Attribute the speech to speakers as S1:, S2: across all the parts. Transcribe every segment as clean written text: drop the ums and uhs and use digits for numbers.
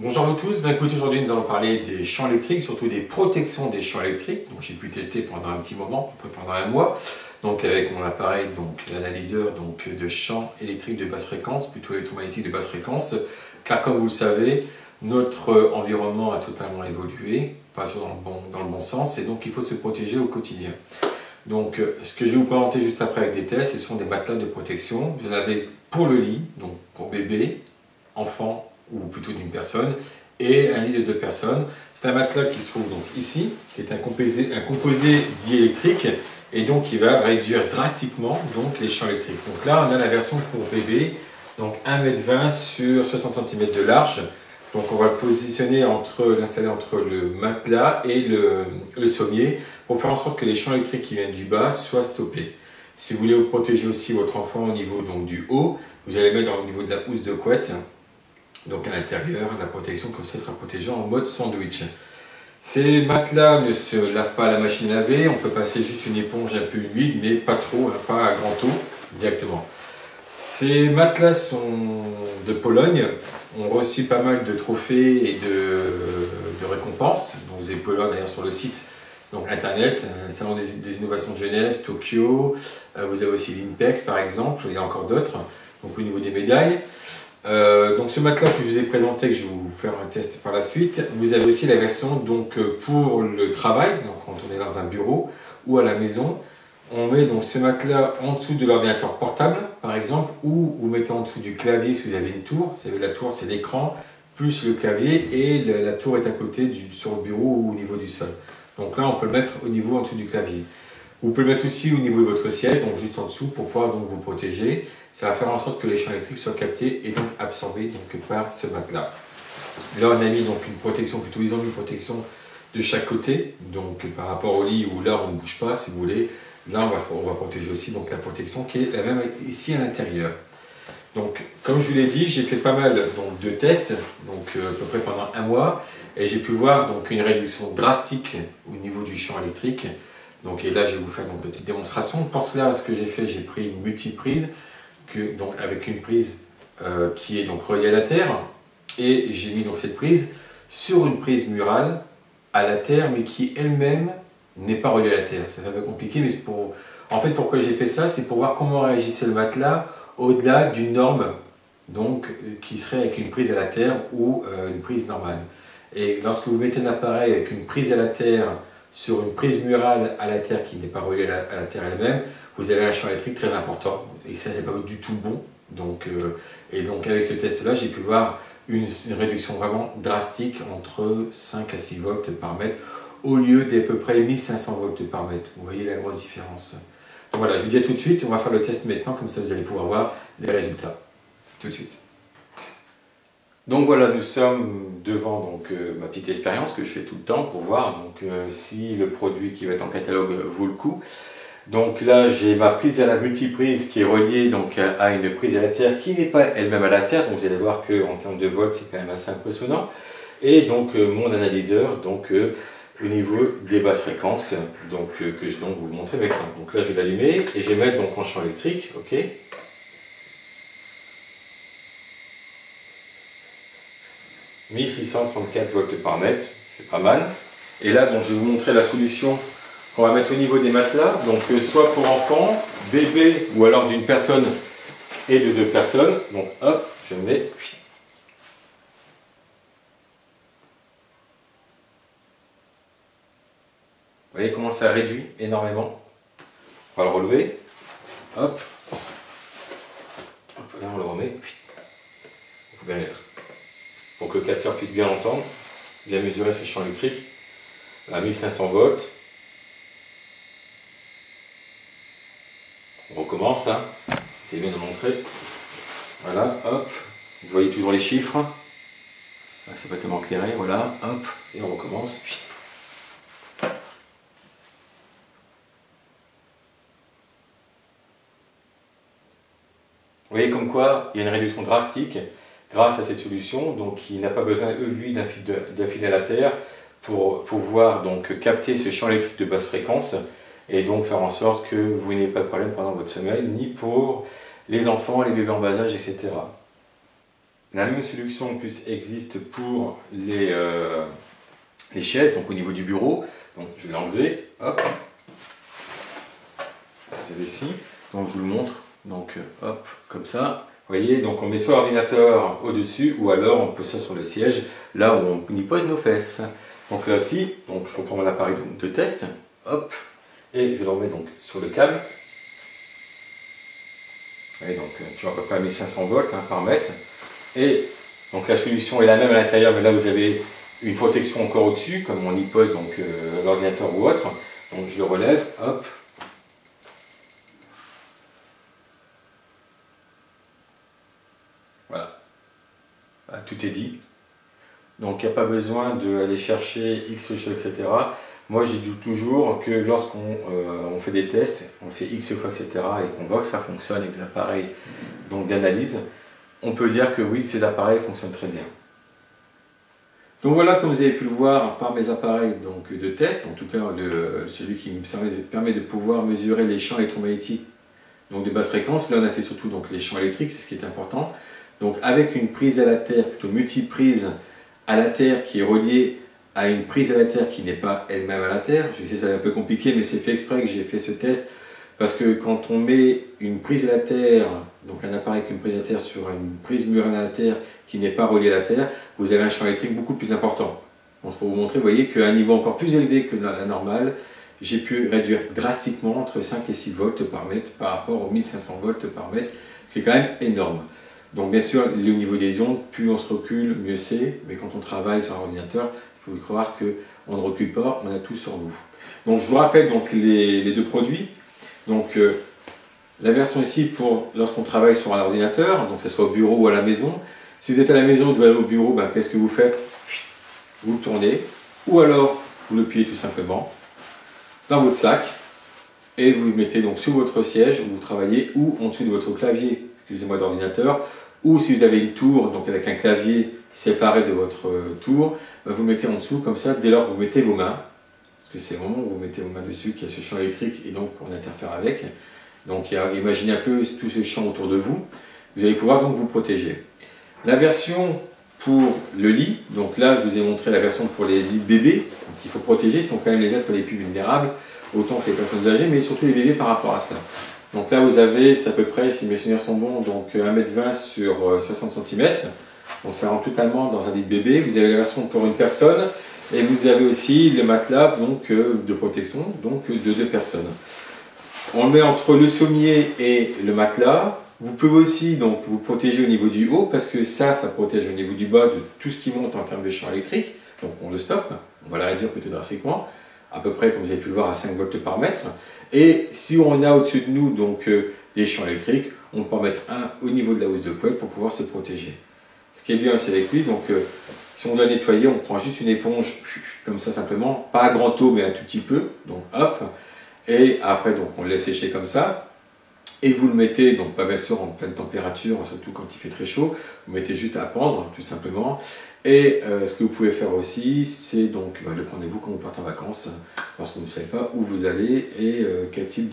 S1: Bonjour à vous tous, écoutez, aujourd'hui nous allons parler des champs électriques, surtout des protections des champs électriques. Donc j'ai pu tester pendant un petit moment, à peu près pendant un mois, donc avec mon appareil, donc l'analyseur de champs électriques de basse fréquence, plutôt électromagnétique de basse fréquence, car comme vous le savez, notre environnement a totalement évolué, pas toujours dans le bon sens, et donc il faut se protéger au quotidien. Donc ce que je vais vous présenter juste après avec des tests, ce sont des matelas de protection. Vous en avez pour le lit, donc pour bébé, enfant, ou plutôt d'une personne, et un lit de 2 personnes. C'est un matelas qui se trouve donc ici, qui est un composé diélectrique, et donc qui va réduire drastiquement donc, les champs électriques. Donc là, on a la version pour bébé, donc 1,20 m sur 60 cm de large. Donc on va le positionner l'installer entre le matelas et le sommier, pour faire en sorte que les champs électriques qui viennent du bas soient stoppés. Si vous voulez vous protéger aussi votre enfant au niveau donc, du haut, vous allez mettre au niveau de la housse de couette, donc à l'intérieur, la protection, comme ça sera protégé en mode sandwich. Ces matelas ne se lavent pas à la machine à laver, on peut passer juste une éponge un peu humide, mais pas trop, pas à grand eau directement. Ces matelas sont de Pologne, ont reçu pas mal de trophées et de récompenses. Donc vous pouvez voir d'ailleurs sur le site donc internet, Salon des innovations de Genève, Tokyo, vous avez aussi l'INPEX par exemple, il y a encore d'autres, donc au niveau des médailles. Donc ce matelas que je vous ai présenté, que je vais vous faire un test par la suite, vous avez aussi la version donc, pour le travail, donc quand on est dans un bureau ou à la maison, on met donc ce matelas en dessous de l'ordinateur portable par exemple, ou vous mettez en dessous du clavier si vous avez une tour. La tour c'est l'écran plus le clavier, et la tour est à côté sur le bureau ou au niveau du sol. Donc là on peut le mettre au niveau en dessous du clavier. Vous pouvez le mettre aussi au niveau de votre siège, donc juste en dessous pour pouvoir donc vous protéger. Ça va faire en sorte que les champs électriques soient captés et donc absorbés donc, par ce matelas. Là on a mis donc une protection, plutôt ils ont mis une protection de chaque côté, donc par rapport au lit où là on ne bouge pas si vous voulez. Là on va protéger aussi donc, la protection qui est la même ici à l'intérieur. Donc comme je vous l'ai dit, j'ai fait pas mal donc, de tests, donc à peu près pendant un mois, et j'ai pu voir donc, une réduction drastique au niveau du champ électrique. Donc, et là, je vais vous faire une petite démonstration. Pour cela, ce que j'ai fait, j'ai pris une multiprise avec une prise qui est donc reliée à la terre, et j'ai mis donc cette prise sur une prise murale à la terre, mais qui elle-même n'est pas reliée à la terre. Ça va être compliqué, mais en fait, pourquoi j'ai fait ça, c'est pour voir comment réagissait le matelas au-delà d'une norme donc, qui serait avec une prise à la terre ou une prise normale. Et lorsque vous mettez un appareil avec une prise à la terre sur une prise murale à la terre qui n'est pas reliée à la terre elle-même, vous avez un champ électrique très important, et ça c'est pas du tout bon. Donc, et donc avec ce test-là, j'ai pu voir une réduction vraiment drastique entre 5 à 6 volts par mètre, au lieu d'à peu près 1500 volts par mètre. Vous voyez la grosse différence. Donc voilà, je vous dis à tout de suite, on va faire le test maintenant, comme ça vous allez pouvoir voir les résultats. Tout de suite. Donc voilà, nous sommes devant donc, ma petite expérience que je fais tout le temps pour voir donc, si le produit qui va être en catalogue vaut le coup. Donc là, j'ai ma prise à la multiprise qui est reliée donc, à une prise à la terre qui n'est pas elle-même à la terre. Donc vous allez voir qu'en termes de volts, c'est quand même assez impressionnant. Et donc mon analyseur donc, au niveau des basses fréquences donc, que je vais donc vous montrer maintenant. Donc là, je vais l'allumer et je vais mettre donc, en champ électrique. Ok. 1634 volts par mètre, c'est pas mal. Et là, donc, je vais vous montrer la solution qu'on va mettre au niveau des matelas. Donc, soit pour enfants, bébé, ou alors d'une personne et de 2 personnes. Donc, hop, je mets. Vous voyez comment ça réduit énormément. On va le relever. Hop. Hop là, on le remet. Il faut bien mettre. Pour que le capteur puisse bien entendre, bien mesurer ce champ électrique à 1500 volts. On recommence, hein. C'est bien de montrer. Voilà, hop. Vous voyez toujours les chiffres. C'est pas tellement éclairé, voilà, hop. Et on recommence. Vous voyez comme quoi il y a une réduction drastique grâce à cette solution, donc il n'a pas besoin, lui, d'un fil à la terre pour pouvoir donc capter ce champ électrique de basse fréquence et donc faire en sorte que vous n'ayez pas de problème pendant votre sommeil, ni pour les enfants, les bébés en bas âge, etc. La même solution en plus existe pour les chaises, donc au niveau du bureau. Donc je vais l'enlever, hop. Vous avez ici, donc je vous le montre, donc hop, comme ça. Vous voyez, donc on met soit l'ordinateur au-dessus, ou alors on pose ça sur le siège, là où on y pose nos fesses. Donc là aussi, donc je reprends mon appareil de test, hop, et je le remets donc sur le câble. Et donc tu as à peu près 1500 volts hein, par mètre. Et donc la solution est la même à l'intérieur, mais là vous avez une protection encore au-dessus, comme on y pose donc l'ordinateur ou autre. Donc je le relève, hop. Voilà. Tout est dit. Donc il n'y a pas besoin d'aller chercher X fois, etc. Moi j'ai dit toujours que lorsqu'on on fait des tests, on fait X fois, etc. et qu'on voit que ça fonctionne avec des appareils d'analyse, on peut dire que oui, ces appareils fonctionnent très bien. Donc voilà, comme vous avez pu le voir par mes appareils donc, de test, en tout cas celui qui me permet de pouvoir mesurer les champs électromagnétiques donc de basse fréquence. Là on a fait surtout donc, les champs électriques, c'est ce qui est important. Donc avec une prise à la terre, plutôt multiprise à la terre qui est reliée à une prise à la terre qui n'est pas elle-même à la terre. Je sais, c'est un peu compliqué, mais c'est fait exprès que j'ai fait ce test parce que quand on met une prise à la terre, donc un appareil avec une prise à la terre sur une prise murale à la terre qui n'est pas reliée à la terre, vous avez un champ électrique beaucoup plus important. Donc pour vous montrer, vous voyez qu'à un niveau encore plus élevé que la normale, j'ai pu réduire drastiquement entre 5 et 6 volts par mètre par rapport aux 1500 volts par mètre, ce qui est quand même énorme. Donc bien sûr, au niveau des ondes, plus on se recule, mieux c'est, mais quand on travaille sur un ordinateur, il faut croire qu'on ne recule pas, on a tout sur nous. Donc je vous rappelle donc, les deux produits. Donc la version ici pour lorsqu'on travaille sur un ordinateur, donc que ce soit au bureau ou à la maison. Si vous êtes à la maison, vous devez aller au bureau, ben, qu'est-ce que vous faites? Vous le tournez, ou alors vous le pliez tout simplement dans votre sac, et vous le mettez donc sur votre siège où vous travaillez, ou en dessous de votre clavier, excusez-moi, d'ordinateur, ou si vous avez une tour, donc avec un clavier séparé de votre tour, ben, vous le mettez en dessous, comme ça, dès lors que vous mettez vos mains, parce que c'est le moment où vous mettez vos mains dessus qu'il y a ce champ électrique et donc on interfère avec. Donc imaginez un peu tout ce champ autour de vous, vous allez pouvoir donc vous protéger. La version pour le lit, donc là je vous ai montré la version pour les lits de bébés, donc il faut protéger, ce sont quand même les êtres les plus vulnérables, autant que les personnes âgées, mais surtout les bébés par rapport à cela. Donc là vous avez, c'est à peu près, si mes souvenirs sont bons, donc 1,20 m sur 60 cm, donc ça rentre totalement dans un lit de bébé. Vous avez la version pour une personne, et vous avez aussi le matelas donc, de protection donc, de 2 personnes. On le met entre le sommier et le matelas. Vous pouvez aussi donc, vous protéger au niveau du haut, parce que ça protège au niveau du bas de tout ce qui monte en termes de champ électrique. Donc on le stoppe, on va la réduire plutôt drastiquement, à peu près, comme vous avez pu le voir, à 5 volts par mètre. Et si on a au-dessus de nous donc, des champs électriques, on peut en mettre un au niveau de la housse de couette pour pouvoir se protéger. Ce qui est bien, c'est avec lui, donc si on doit nettoyer, on prend juste une éponge, comme ça simplement, pas à grand eau, mais un tout petit peu, donc hop, et après donc on le laisse sécher comme ça, et vous le mettez, donc pas bien sûr en pleine température, surtout quand il fait très chaud, vous mettez juste à pendre, tout simplement, et ce que vous pouvez faire aussi, c'est donc le prenez-vous quand vous partez en vacances, parce que vous ne savez pas où vous allez et quel type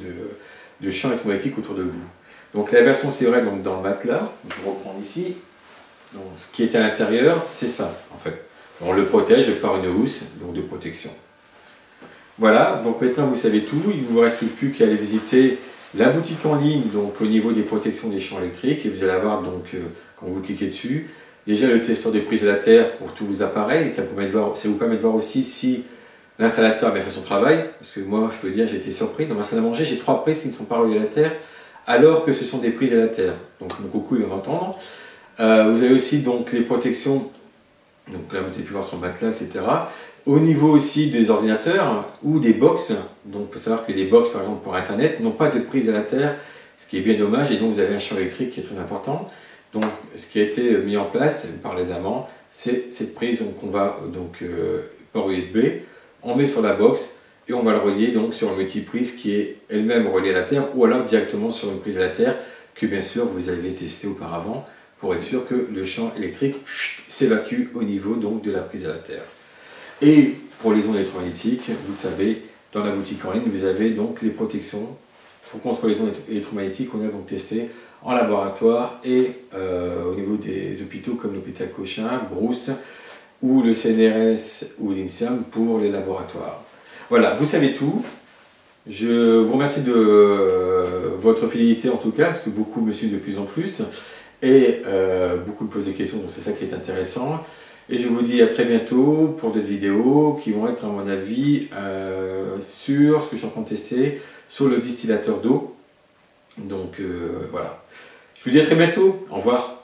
S1: de champ électromagnétique autour de vous. Donc la version c'est vrai donc dans le matelas, je reprends ici. Donc, ce qui est à l'intérieur, c'est ça, en fait. On le protège par une housse donc de protection. Voilà, donc maintenant vous savez tout. Il ne vous reste plus qu'à aller visiter la boutique en ligne, donc au niveau des protections des champs électriques, et vous allez avoir, donc, quand vous cliquez dessus, déjà le testeur de prise à la terre pour tous vos appareils, et ça vous permet de voir aussi si l'installateur a bien fait son travail, parce que moi, je peux dire, j'ai été surpris. Dans ma salle à manger, j'ai 3 prises qui ne sont pas reliées à la terre, alors que ce sont des prises à la terre. Donc mon coucou, il va m'entendre. Vous avez aussi donc les protections, donc là vous avez pu voir sur le matelas, etc. Au niveau aussi des ordinateurs ou des box, donc il faut savoir que les box par exemple pour internet n'ont pas de prise à la terre, ce qui est bien dommage, et donc vous avez un champ électrique qui est très important. Donc ce qui a été mis en place par les Allemands, c'est cette prise qu'on va donc port USB, on met sur la box et on va le relier donc sur une multiprise qui est elle-même reliée à la terre, ou alors directement sur une prise à la terre que bien sûr vous avez testé auparavant, pour être sûr que le champ électrique s'évacue au niveau donc, de la prise à la terre. Et pour les ondes électromagnétiques, vous savez, dans la boutique en ligne, vous avez donc les protections pour contrôler les ondes électromagnétiques qu'on a donc testé en laboratoire et au niveau des hôpitaux comme l'hôpital Cochin, Brousse ou le CNRS ou l'INSERM pour les laboratoires. Voilà, vous savez tout. Je vous remercie de votre fidélité en tout cas, parce que beaucoup me suivent de plus en plus et beaucoup me posent des questions, donc c'est ça qui est intéressant. Et je vous dis à très bientôt pour d'autres vidéos qui vont être à mon avis sur ce que je suis en train de tester sur le distillateur d'eau. Donc voilà. Je vous dis à très bientôt. Au revoir.